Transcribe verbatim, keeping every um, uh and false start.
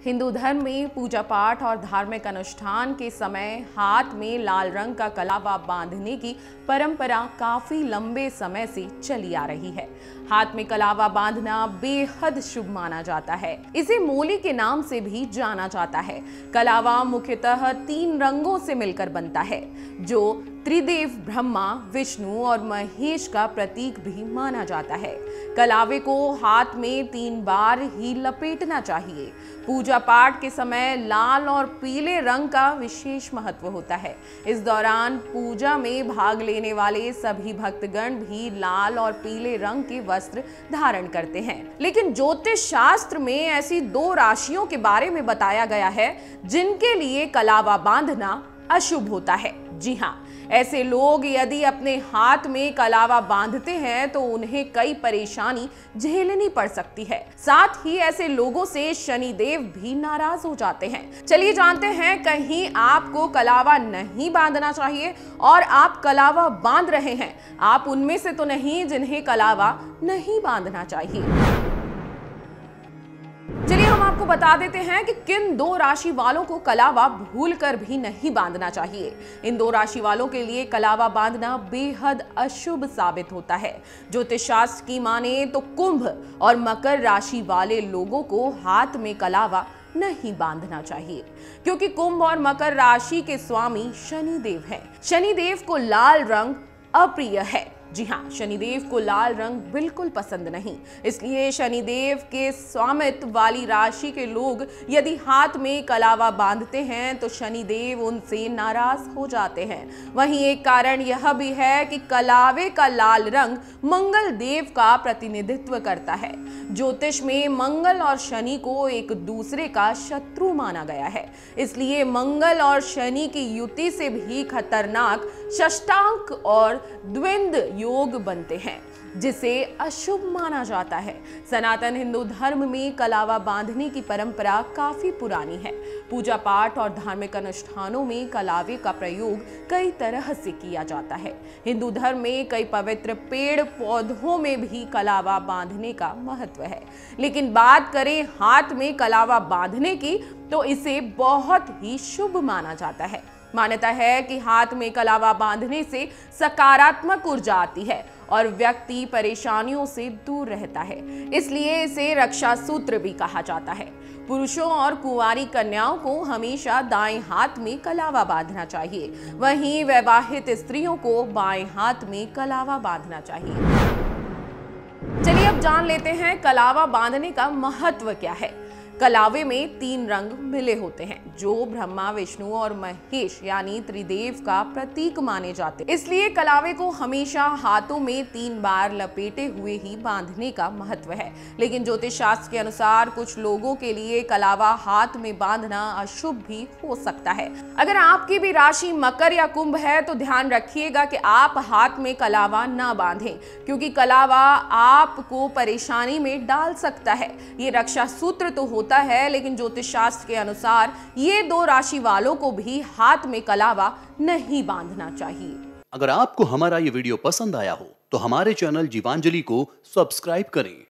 हिंदू धर्म में पूजा पाठ और धार्मिक अनुष्ठान के समय हाथ में लाल रंग का कलावा बांधने की परंपरा काफी लंबे समय से चली आ रही है। हाथ में कलावा बांधना बेहद शुभ माना जाता है। इसे मोली के नाम से भी जाना जाता है। कलावा मुख्यतः तीन रंगों से मिलकर बनता है, जो त्रिदेव ब्रह्मा, विष्णु और महेश का प्रतीक भी माना जाता है। कलावे को हाथ में तीन बार ही लपेटना चाहिए। पूजा पाठ के समय लाल और पीले रंग का विशेष महत्व होता है। इस दौरान पूजा में भाग लेने वाले सभी भक्तगण भी लाल और पीले रंग के वस्त्र धारण करते हैं। लेकिन ज्योतिष शास्त्र में ऐसी दो राशियों के बारे में बताया गया है जिनके लिए कलावा बांधना अशुभ होता है। जी हाँ, ऐसे लोग यदि अपने हाथ में कलावा बांधते हैं तो उन्हें कई परेशानी झेलनी पड़ सकती है। साथ ही ऐसे लोगों से शनिदेव भी नाराज हो जाते हैं। चलिए जानते हैं, कहीं आपको कलावा नहीं बांधना चाहिए और आप कलावा बांध रहे हैं, आप उनमें से तो नहीं जिन्हें कलावा नहीं बांधना चाहिए। चलिए हम आपको बता देते हैं कि किन दो राशि वालों को कलावा भूलकर भी नहीं बांधना चाहिए। इन दो राशि वालों के लिए कलावा बांधना बेहद अशुभ साबित होता है। ज्योतिष शास्त्र की माने तो कुंभ और मकर राशि वाले लोगों को हाथ में कलावा नहीं बांधना चाहिए, क्योंकि कुंभ और मकर राशि के स्वामी शनिदेव हैं। शनिदेव को लाल रंग अप्रिय है। जी हाँ, शनिदेव को लाल रंग बिल्कुल पसंद नहीं। इसलिए शनिदेव के स्वामित्व वाली राशि के लोग यदि हाथ में कलावा बांधते हैं तो शनिदेव उनसे नाराज हो जाते हैं। वहीं एक कारण यह भी है कि कलावे का लाल रंग मंगल देव का प्रतिनिधित्व करता है। ज्योतिष में मंगल और शनि को एक दूसरे का शत्रु माना गया है। इसलिए मंगल और शनि की युति से भी खतरनाक षष्टांक और द्विंद योग बनते हैं, जिसे अशुभ माना जाता है। सनातन हिंदू धर्म में कलावा बांधने की परंपरा काफी पुरानी है। पूजा पाठ और धार्मिक अनुष्ठानों में कलावे का प्रयोग कई तरह से किया जाता है। हिंदू धर्म में कई पवित्र पेड़ पौधों में भी कलावा बांधने का महत्व है। लेकिन बात करें हाथ में कलावा बांधने की, तो इसे बहुत ही शुभ माना जाता है। मान्यता है कि हाथ में कलावा बांधने से सकारात्मक ऊर्जा आती है और व्यक्ति परेशानियों से दूर रहता है। इसलिए इसे रक्षा सूत्र भी कहा जाता है। पुरुषों और कुंवारी कन्याओं को हमेशा दाएं हाथ में कलावा बांधना चाहिए। वहीं वैवाहित स्त्रियों को बाएं हाथ में कलावा बांधना चाहिए। चलिए अब जान लेते हैं कलावा बांधने का महत्व क्या है। कलावे में तीन रंग मिले होते हैं, जो ब्रह्मा, विष्णु और महेश यानी त्रिदेव का प्रतीक माने जाते हैं। इसलिए कलावे को हमेशा हाथों में तीन बार लपेटे हुए ही बांधने का महत्व है। लेकिन ज्योतिष शास्त्र के अनुसार कुछ लोगों के लिए कलावा हाथ में बांधना अशुभ भी हो सकता है। अगर आपकी भी राशि मकर या कुंभ है तो ध्यान रखिएगा कि आप हाथ में कलावा ना बांधें, क्योंकि कलावा आपको परेशानी में डाल सकता है। ये रक्षा सूत्र तो होता है, लेकिन ज्योतिष शास्त्र के अनुसार ये दो राशि वालों को भी हाथ में कलावा नहीं बांधना चाहिए। अगर आपको हमारा ये वीडियो पसंद आया हो तो हमारे चैनल जीवांजलि को सब्सक्राइब करें।